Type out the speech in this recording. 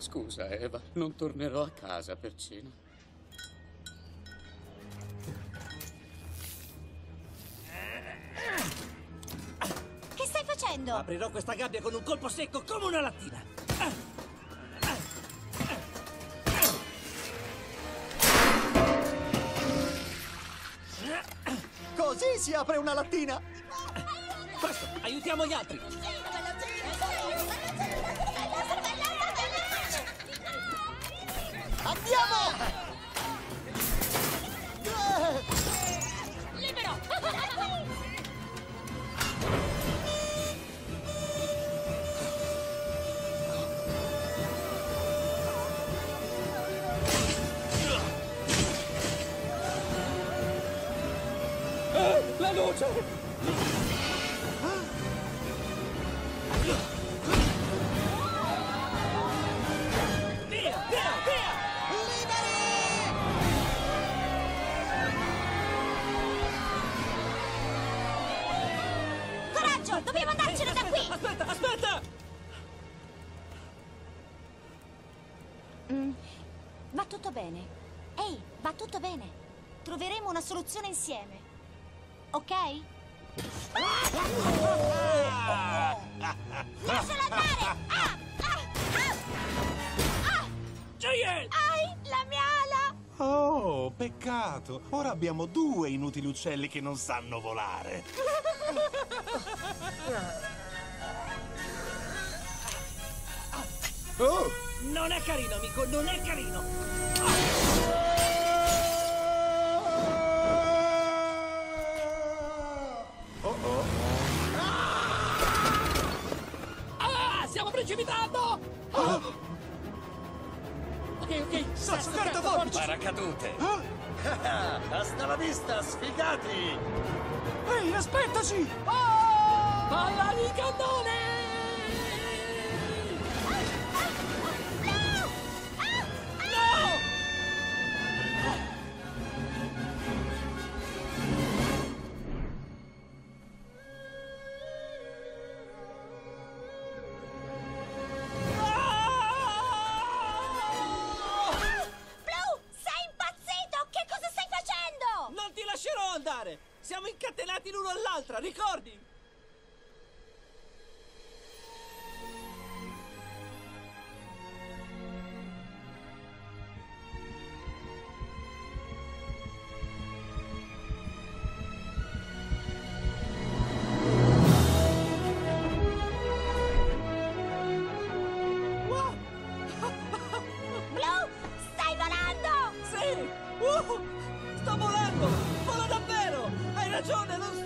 Scusa, Eva, non tornerò a casa per cena. Che stai facendo? Aprirò questa gabbia con un colpo secco come una lattina. Così si apre una lattina! Presto, aiutiamo gli altri! Andiamo! Libero! La luce! Via, via, via! Coraggio, dobbiamo andarcene da qui! Aspetta, aspetta! Va tutto bene. Ehi, va tutto bene. Troveremo una soluzione insieme. Ok? Lascialo andare! Giant! Ai, la mia ala! Oh, peccato. Ora abbiamo 2 inutili uccelli che non sanno volare. Oh! Non è carino, amico, non è carino! Ah, stiamo precipitando! Ok, Sassocarta forbici! Paracadute! Hasta la vista, sfigati! Ehi, aspettaci! Palla di cannone! Blu, sei impazzito? Che cosa stai facendo? Non ti lascerò andare! Siamo incatenati l'uno all'altra, ricordi? Blu, stai volando! Sì! Sto volando! Volo davvero! Hai ragione, non